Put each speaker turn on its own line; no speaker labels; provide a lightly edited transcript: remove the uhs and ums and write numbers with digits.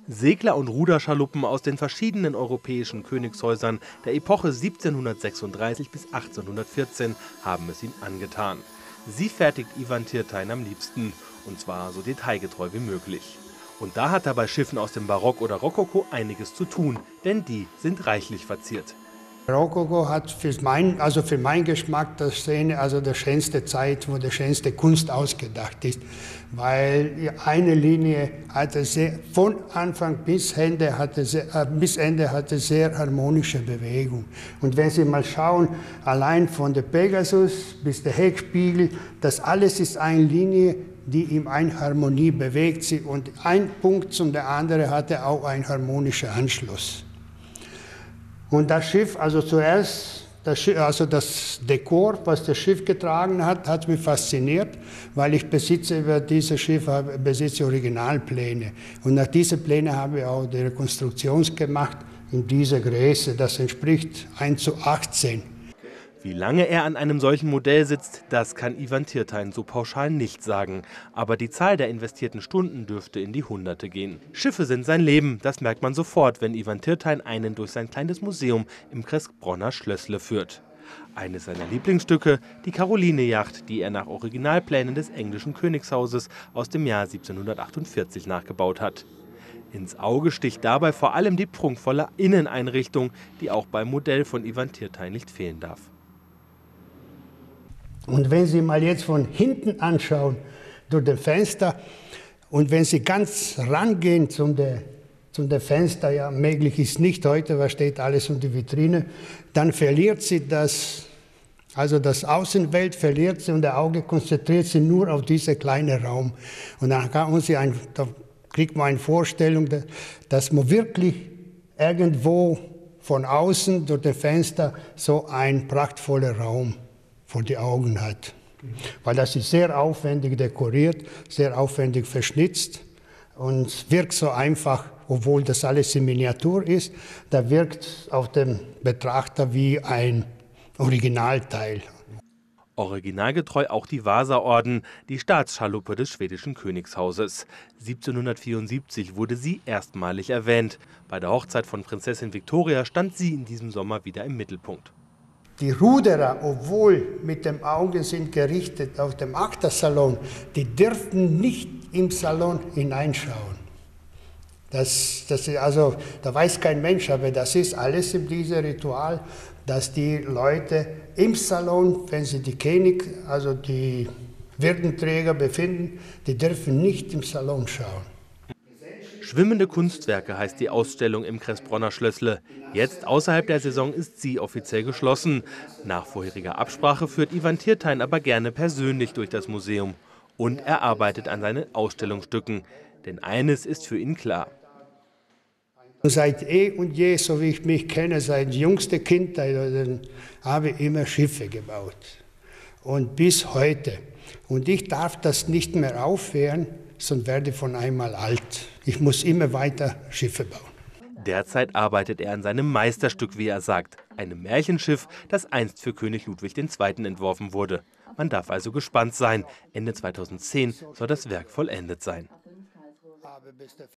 Segler- und Ruderschaluppen aus den verschiedenen europäischen Königshäusern der Epoche 1736 bis 1814 haben es ihm angetan. Sie fertigt Ivan Tirtein am liebsten, und zwar so detailgetreu wie möglich. Und da hat er bei Schiffen aus dem Barock oder Rokoko einiges zu tun, denn die sind reichlich verziert.
Rokoko hat für meinen Geschmack die schönste Zeit, wo die schönste Kunst ausgedacht ist. Weil eine Linie hatte von Anfang bis Ende hatte sehr harmonische Bewegung. Und wenn Sie mal schauen, allein von der Pegasus bis der Heckspiegel, das alles ist eine Linie, die in eine Harmonie bewegt sich. Und ein Punkt zum anderen hatte auch einen harmonischen Anschluss. Und das Schiff, das Dekor, was das Schiff getragen hat, hat mich fasziniert, weil ich über dieses Schiff besitze Originalpläne. Und nach diesen Plänen habe ich auch die Rekonstruktion gemacht in dieser Größe. Das entspricht 1:18.
Wie lange er an einem solchen Modell sitzt, das kann Ivan Tirtein so pauschal nicht sagen. Aber die Zahl der investierten Stunden dürfte in die Hunderte gehen. Schiffe sind sein Leben, das merkt man sofort, wenn Ivan Tirtein einen durch sein kleines Museum im Kressbronner Schlössle führt. Eines seiner Lieblingsstücke, die Caroline-Yacht, die er nach Originalplänen des englischen Königshauses aus dem Jahr 1748 nachgebaut hat. Ins Auge sticht dabei vor allem die prunkvolle Inneneinrichtung, die auch beim Modell von Ivan Tirtein nicht fehlen darf.
Und wenn Sie mal jetzt von hinten anschauen, durch das Fenster, und wenn Sie ganz rangehen zum Fenster, ja, möglich ist nicht heute, was steht alles in der Vitrine, dann verliert sie das Außenwelt verliert sie und das Auge konzentriert sich nur auf diesen kleinen Raum. Und dann kriegt man eine Vorstellung, dass man wirklich irgendwo von außen durch das Fenster so einen prachtvollen Raum vor die Augen hat. Weil das ist sehr aufwendig dekoriert, sehr aufwendig verschnitzt und wirkt so einfach, obwohl das alles in Miniatur ist, da wirkt auf den Betrachter wie ein Originalteil.
Originalgetreu auch die Vasa-Orden, die Staatsschaluppe des schwedischen Königshauses. 1774 wurde sie erstmalig erwähnt. Bei der Hochzeit von Prinzessin Victoria stand sie in diesem Sommer wieder im Mittelpunkt.
Die Ruderer, obwohl mit dem Auge sind gerichtet auf dem Achtersalon, die dürfen nicht im Salon hineinschauen. Da weiß kein Mensch, aber das ist alles in diesem Ritual, dass die Leute im Salon, wenn sie die Würdenträger befinden, die dürfen nicht im Salon schauen.
Schwimmende Kunstwerke heißt die Ausstellung im Kressbronner Schlössle. Jetzt außerhalb der Saison ist sie offiziell geschlossen. Nach vorheriger Absprache führt Ivan Tirtein aber gerne persönlich durch das Museum. Und er arbeitet an seinen Ausstellungsstücken. Denn eines ist für ihn klar.
Seit und je, so wie ich mich kenne, seit jüngster Kindheit, habe ich immer Schiffe gebaut. Und bis heute. Und ich darf das nicht mehr aufhören, sonst werde ich von einmal alt. Ich muss immer weiter Schiffe bauen.
Derzeit arbeitet er an seinem Meisterstück, wie er sagt. Einem Märchenschiff, das einst für König Ludwig II. Entworfen wurde. Man darf also gespannt sein. Ende 2010 soll das Werk vollendet sein.